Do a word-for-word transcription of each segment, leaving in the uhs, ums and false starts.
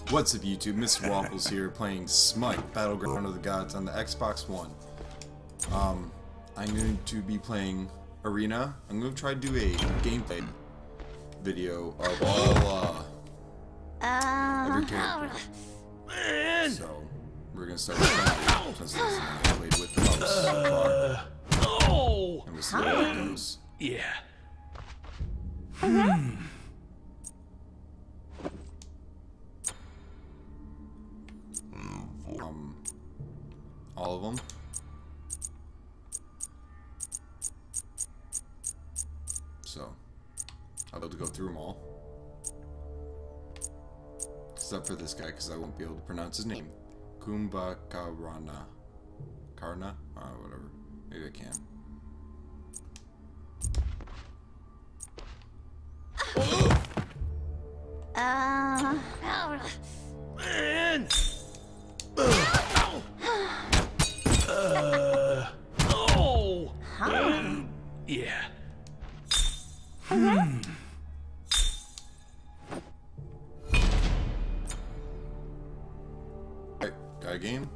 What's up YouTube, Mister Waffles here playing Smite, Battleground of the Gods on the Xbox One. Um, I'm going to be playing Arena. I'm going to try to do a gameplay video of all, uh, every character. So, we're going to start with Fenrir, since this is the one I played with the most so far. And we'll see how it goes. Yeah. Hmm. Um, all of them. So, I'll be able to go through them all. Except for this guy, because I won't be able to pronounce his name. Kumbhakarna. Karna? Uh, whatever. Maybe I can. Uh, Man! Uh, uh, oh! huh? Yeah. Hmm. Alright, guy game.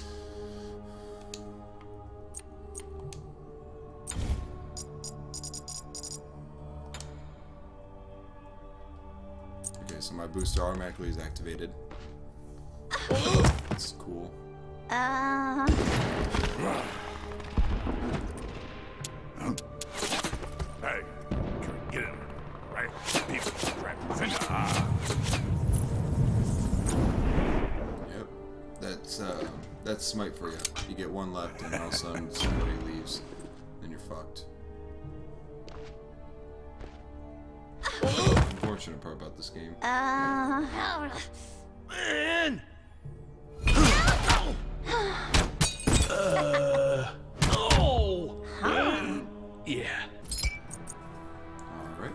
Okay, so my booster automatically is activated. That's cool. Uh, Hey, get in. Right? People, right? Yep. That's uh that's Smite for you. You get one left and all of a sudden somebody leaves. Then you're fucked. Unfortunate part about this game. uh, Man! Uh, oh! Yeah. Alright.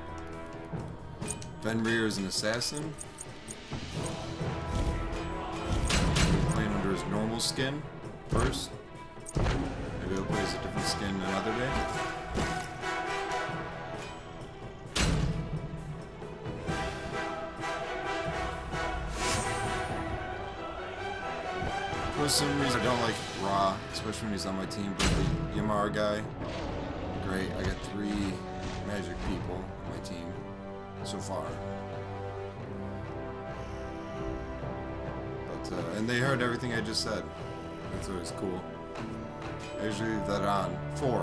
Fenrir is an assassin. Playing under his normal skin first. Maybe he'll play as a different skin another day. For some reason I don't like Ra, especially when he's on my team, but the Yamar guy, great. I got three magic people on my team so far. But, uh, and they heard everything I just said. That's always cool. I usually leave that on. Four.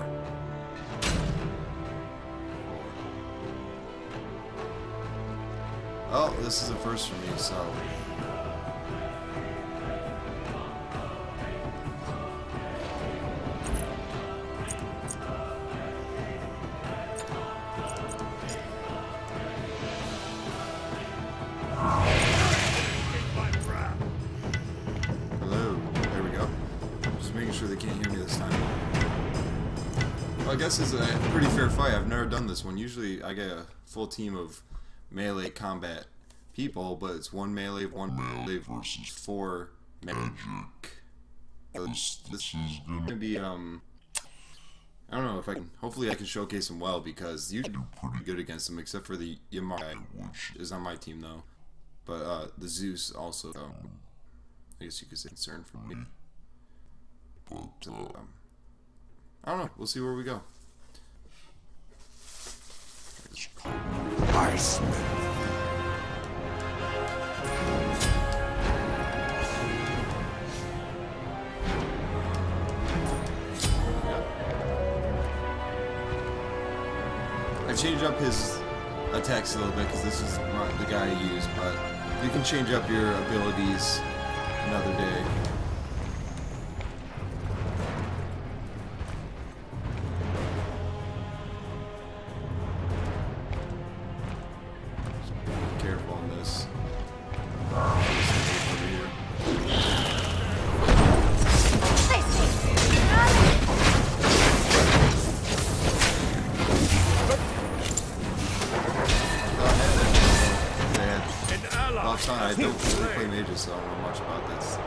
Oh, this is a first for me, so... Making sure they can't hear me this time. Well, I guess it's a pretty fair fight. I've never done this one. Usually I get a full team of melee combat people, but it's one melee, one melee versus four magic. This, this is gonna be, um... I don't know if I can... Hopefully I can showcase them well, because usually I'm pretty good against them, except for the Yamar guy, which is on my team, though. But, uh, the Zeus also, so... I guess you could say concern for me. But, um, I don't know. We'll see where we go. Iceman. I changed up his attacks a little bit because this is not the guy I use, but you can change up your abilities another day. Careful on this. I don't really play mages, so I don't know much about this.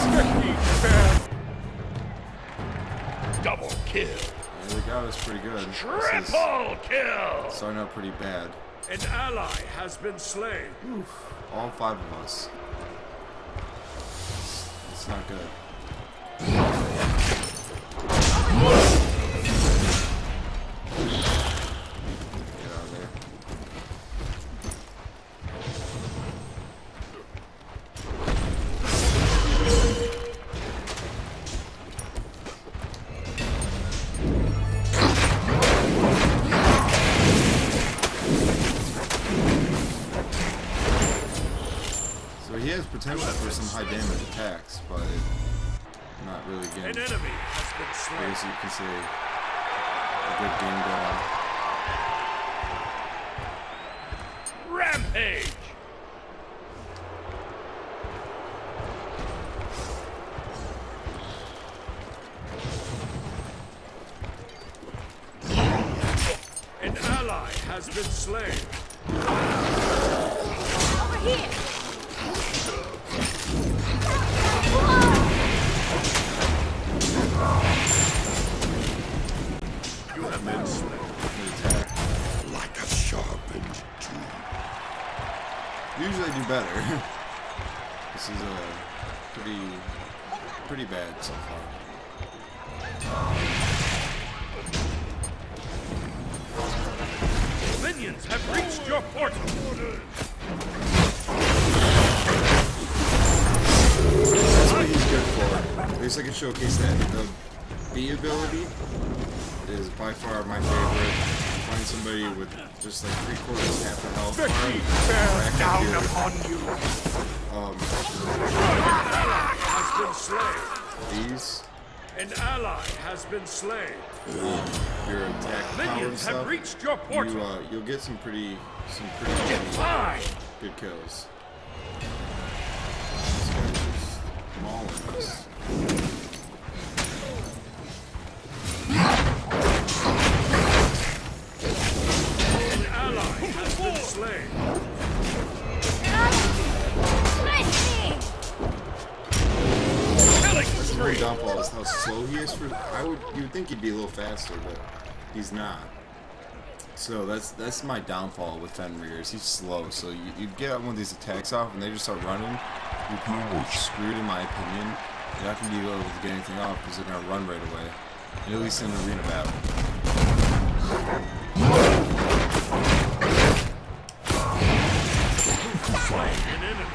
Double kill. Yeah, the guy was pretty good. Triple kill. Starting out pretty bad. An ally has been slain. Oof. All five of us. It's not good. Get out of there. So he has potential for some high damage attacks, but not really An getting, enemy has been I slain. guess you can say, a good game going. Rampage! An ally has been slain. Over here. You have been slain. Good attack. Like a sharpened tool. Usually I do better. This is a pretty, pretty bad so far. Minions have reached your portal. That's what he's good for. At least I can showcase that. The B ability is by far my favorite. Find somebody with just like three quarters, half a health bar, rack up Down your, upon you. um, Has been slain. these, An ally has been slain. um, your attack power and Minions have stuff. reached your portal. You, uh, you'll get some pretty, some pretty heavy, Fine. good kills. This guy's just mauling us. An ally has been slain. Killing That's the one spree. downfall is how slow he is. For I would, you would think he'd be a little faster, but he's not. So that's that's my downfall with Fenrir. Is he's slow. So you, you get one of these attacks off, and they just start running. You're kind of screwed, in my opinion. You're not gonna be able to get anything off because they're gonna run right away. At least in an arena battle. Slain an enemy.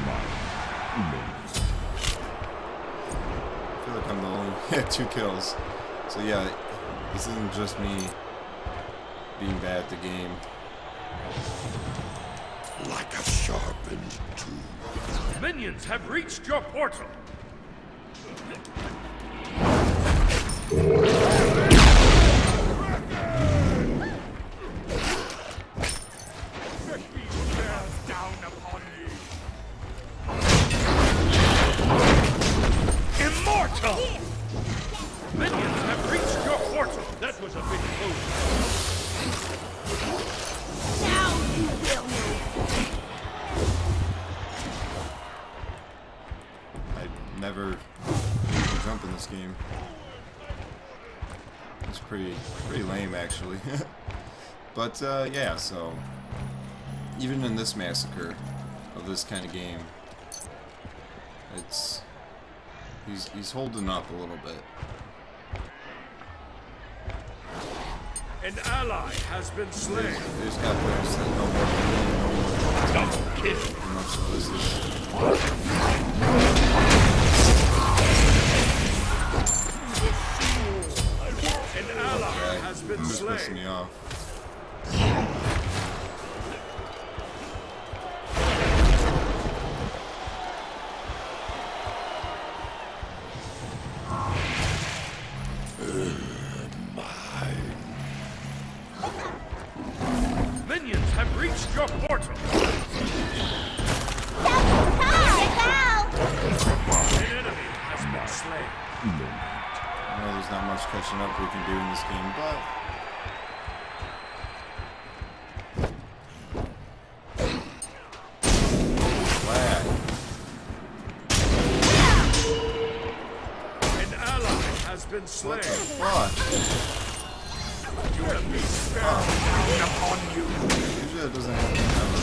I feel like I'm the only yeah, two kills. So yeah, this isn't just me being bad at the game. Like a sharpened tool. Minions have reached your portal. Down upon you. Immortal! Minions have reached your portal. That was a big move. Now you will know. I never even jump in this game. It's pretty pretty lame actually. But uh, yeah, so even in this massacre of this kind of game, it's he's he's holding up a little bit. An ally has been slain. They just got players that know more than me, know more than Double kill. pretty much, so this is An ally yeah, has been it's pissing slain. me off. Minions have reached your portal. An enemy has been slain. I know there's not much catching up we can do in this game, but lag. An ally has been slain. What the fuck? You have been spared down upon you. Usually that doesn't happen ever.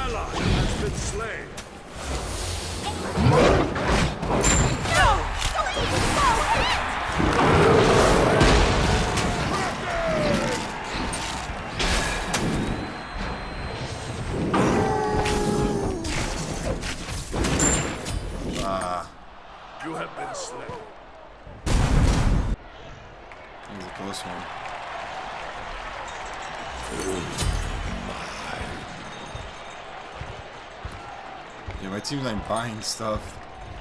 ally has been slain. No! Don't even Ah. You have been slain. That was a close one. Yeah, my team's like buying stuff.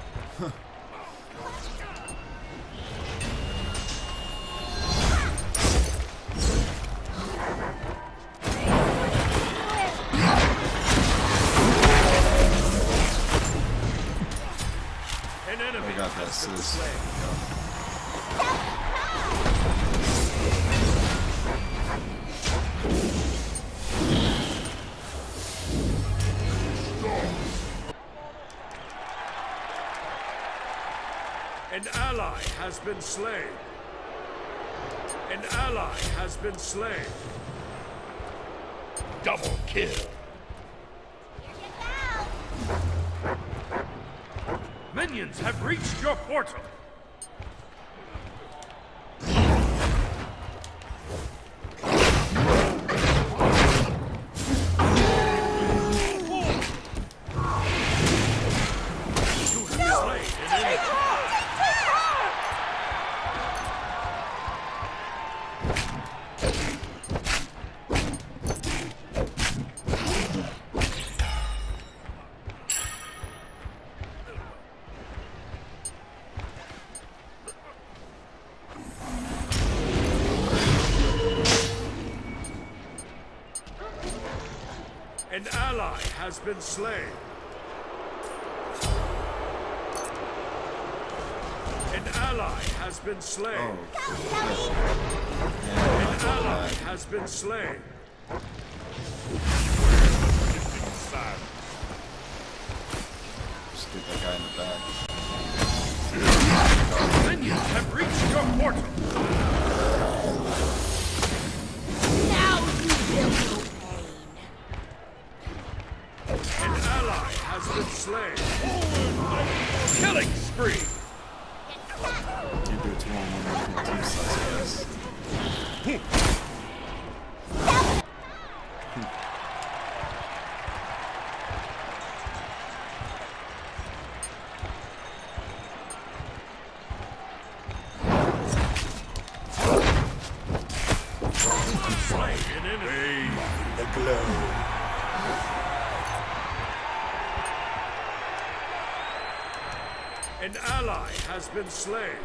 An enemy I got that has been assist. slain. An ally has been slain. An ally has been slain. Double kill. Minions have reached your portal. You have slain an enemy. An ally has been slain. An ally has been slain. Oh. An ally has been slain. Just get that guy in the back. Minions have reached your portal. Now you will know pain. An ally has been slain. Killing spree. Can't do it two on one with my team size, I guess. Slain an enemy. The glow. An ally has been slain.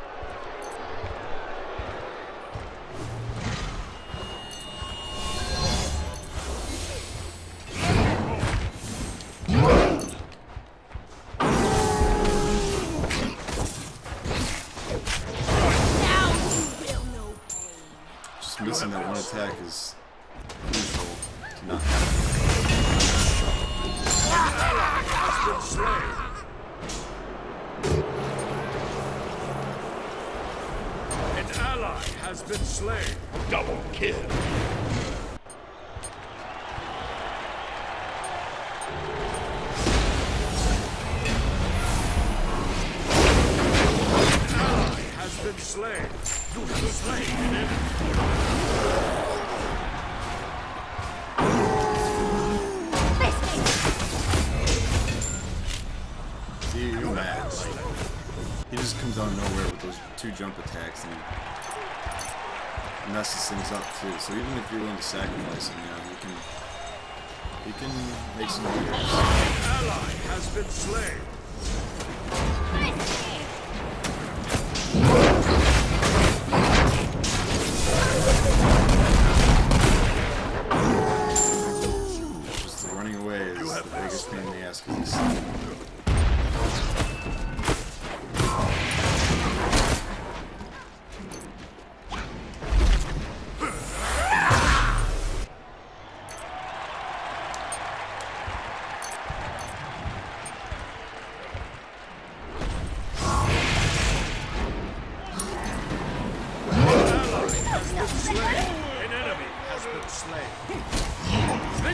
Now you will know pain. Just missing that one attack is crucial to not have. An ally has been slain. An ally has been slain. Double kill. An ally has been slain. You have slain an enemy. See, you're mad. Like, he just comes out of nowhere with those two jump attacks and messes things up too. So even if you're willing to sacrifice him, you know, he can he can make some noise. An ally has been slain. Just the running away is the biggest pain in the ass because he's slow.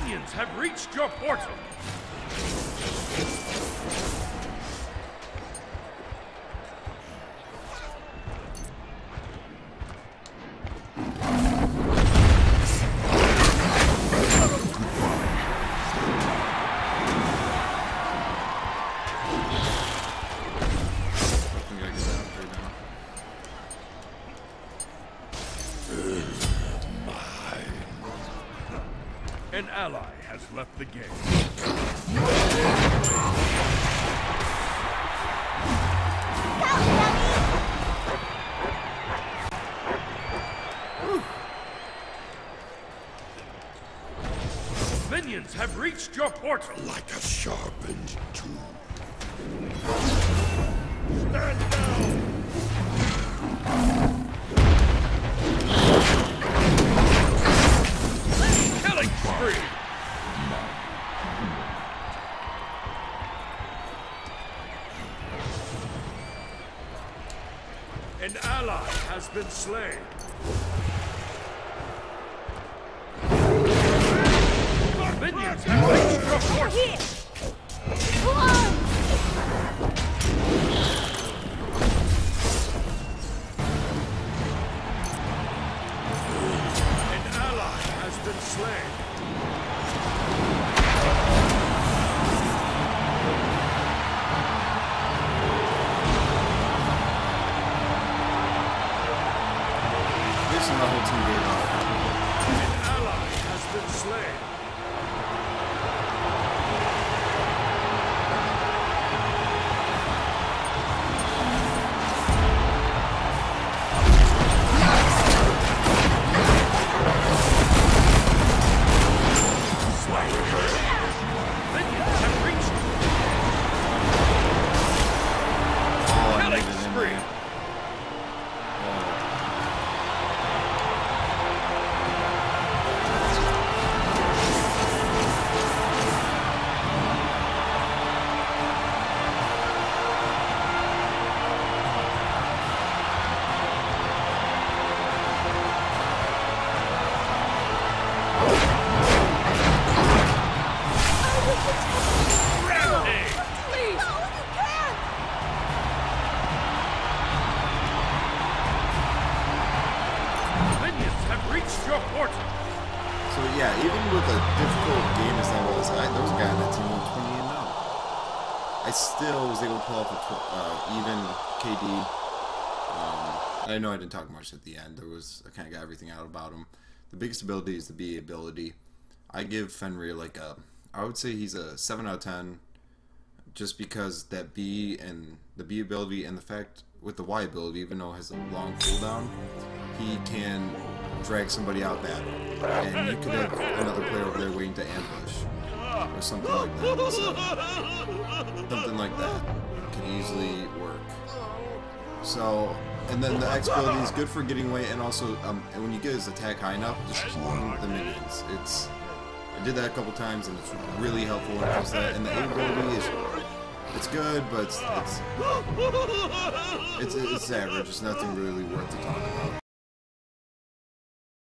Minions have reached your portal. An ally has left the game. Minions have reached your portal. Like a sharpened tool. Stand down. Killing spree. An ally has been slain. Minions have reached your portal. Here! Whoa! An ally has been slain. This is my whole team game out. An ally has been slain. Minions have reached. Oh, I Killing needed him spree. there. Rampage. Please! No, you can't! Minions have reached your portal. So yeah, even with a difficult game as that was, I, there was a guy on that team who went twenty and oh. I still was able to pull off a tw uh, even K D. Um, I know I didn't talk much at the end. There was I kind of got everything out about him. The biggest ability is the B ability. I give Fenrir like a, I would say he's a seven out of ten, just because that B and the B ability and the fact with the Y ability, even though it has a long cooldown, he can drag somebody out bad, and you could have another player over there waiting to ambush or something like that. So, something like that can easily work. So, and then the X ability is good for getting away, and also um, and when you get his attack high enough, just killing the minions. It's I did that a couple times, and it's really helpful when it comes to that. And the A ability is it's good, but it's it's it's, it's average. It's nothing really worth to talk about.